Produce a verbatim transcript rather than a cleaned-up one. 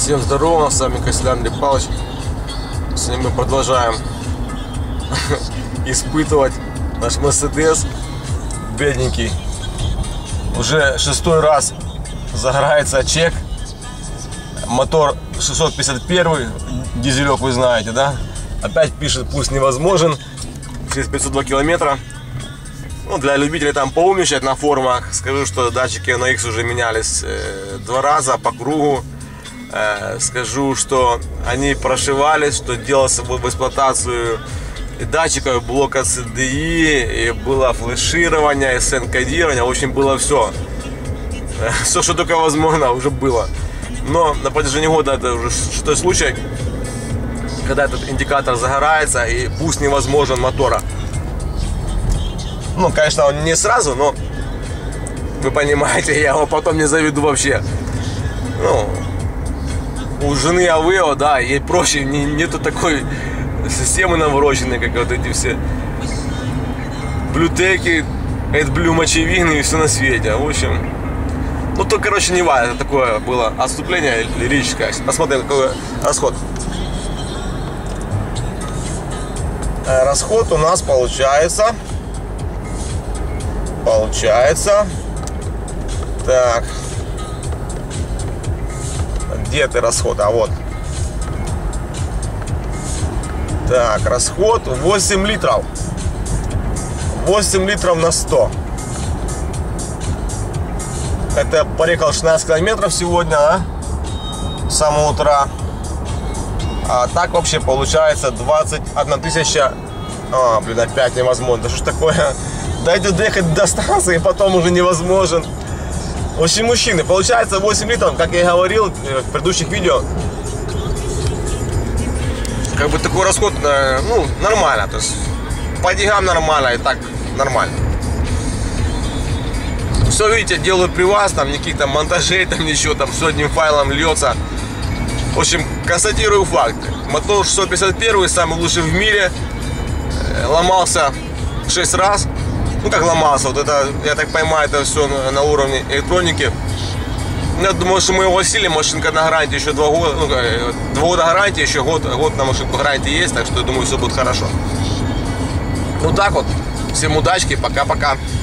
Всем здорово, с вами Костян Андрей Павлович. Сегодня мы продолжаем испытывать наш Мерседес бедненький. Уже шестой раз загорается чек. Мотор шестьсот пятьдесят один, дизелек, вы знаете, да? Опять пишет, пусть невозможен. Через пятьсот два километра. Ну, для любителей там поумничать на форумах, скажу, что датчики эн икс уже менялись э, два раза по кругу. Э, скажу, что они прошивались, что делался в эксплуатацию и датчиков, блока си ди и, и было флеширование, эс эн-кодирование, в общем, было все. Э, все, что только возможно, уже было. Но на протяжении года это уже шестой случай, когда этот индикатор загорается и пусть невозможен мотора. Ну, конечно, он не сразу, но вы понимаете, я его потом не заведу вообще. Ну, у жены Авео, да, ей проще, не, нету такой системы навороченной, как вот эти все блютеки, AdBlue мочевины и все на свете. В общем, ну, то, короче, не важно, это такое было отступление лирическое. Посмотрим, какой расход. Расход у нас получается... Получается. Так. Где ты расход? А вот. Так, расход восемь литров. восемь литров на сто. Это проехал шестнадцать километров сегодня, да? С самого утра. А так вообще получается двадцать одна тысяча. А, блин, опять невозможно. Да что ж такое? Дайте доехать до станции, потом уже невозможен. В общем, мужчины, получается восемь литров, как я и говорил в предыдущих видео. Как бы такой расход, ну, нормально. То есть по деньгам нормально, и так нормально. Все, видите, делаю при вас, там никаких там монтажей, там ничего, там все одним файлом льется. В общем, констатирую факты. Мотор шестьсот пятьдесят один, самый лучший в мире. Ломался шесть раз. Ну, как ломался, вот это, я так понимаю, это все на, на уровне электроники. Я думаю, что мы его осилили, машинка на гарантии еще два года, ну, два года гарантии, еще год, год на машинку гарантии есть, так что я думаю, все будет хорошо. Ну, так вот, всем удачки, пока-пока.